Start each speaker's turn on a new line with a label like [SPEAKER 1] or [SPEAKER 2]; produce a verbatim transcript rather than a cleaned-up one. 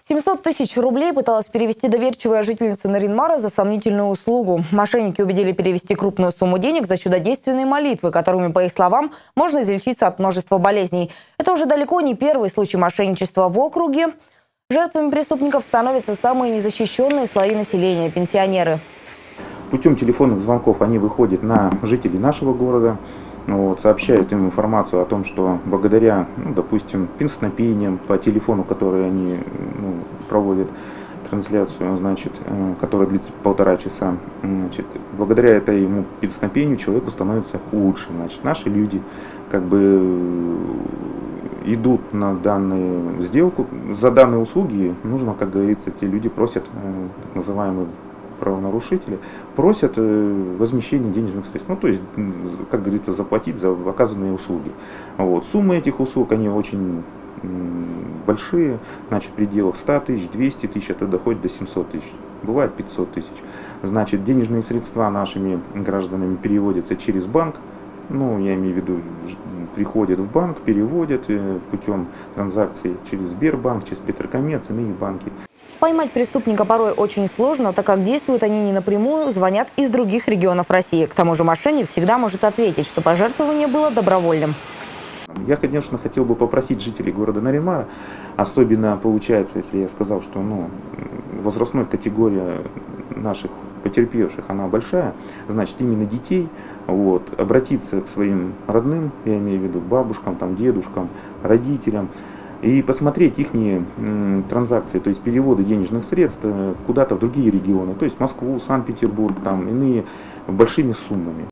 [SPEAKER 1] семьсот тысяч рублей пыталась перевести доверчивая жительница Нарьян-Мара за сомнительную услугу. Мошенники убедили перевести крупную сумму денег за чудодейственные молитвы, которыми, по их словам, можно излечиться от множества болезней. Это уже далеко не первый случай мошенничества в округе. Жертвами преступников становятся самые незащищенные слои населения – пенсионеры.
[SPEAKER 2] Путем телефонных звонков они выходят на жителей нашего города, вот, сообщают им информацию о том, что благодаря, ну, допустим, песнопениям по телефону, которые они ну, проводят трансляцию, значит, которая длится полтора часа, значит, благодаря этому песнопению человеку становится лучше. Значит, наши люди как бы идут на данную сделку. За данные услуги нужно, как говорится, те люди просят, так называемые правонарушители, просят возмещение денежных средств. Ну, то есть, как говорится, заплатить за оказанные услуги. Вот. Суммы этих услуг, они очень большие, значит, в пределах ста тысяч, двухсот тысяч, это доходит до семисот тысяч, бывает пятьсот тысяч. Значит, денежные средства нашими гражданами переводятся через банк, ну, я имею в виду, приходят в банк, переводят путем транзакций через Сбербанк, через Петрокоммерц, иные банки.
[SPEAKER 1] Поймать преступника порой очень сложно, так как действуют они не напрямую, звонят из других регионов России. К тому же мошенник всегда может ответить, что пожертвование было добровольным.
[SPEAKER 2] Я, конечно, хотел бы попросить жителей города Нарьян-Мара, особенно получается, если я сказал, что ну, возрастная категория наших потерпевших, она большая, значит, именно детей, вот, обратиться к своим родным, я имею в виду бабушкам, там, дедушкам, родителям, и посмотреть их транзакции, то есть переводы денежных средств куда-то в другие регионы, то есть Москву, Санкт-Петербург, там иные большими суммами.